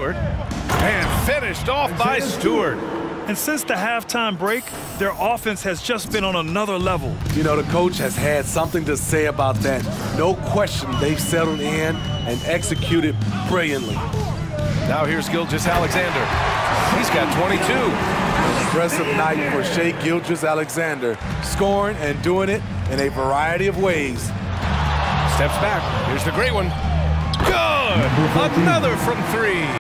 Stewart. And finished off by Stewart. And since the halftime break, their offense has just been on another level. You know, the coach has had something to say about that. No question, they've settled in and executed brilliantly. Now here's Gilgeous-Alexander. He's got 22. An impressive night for Shai Gilgeous-Alexander, scoring and doing it in a variety of ways. Steps back. Here's the great one. Good! Another from 3.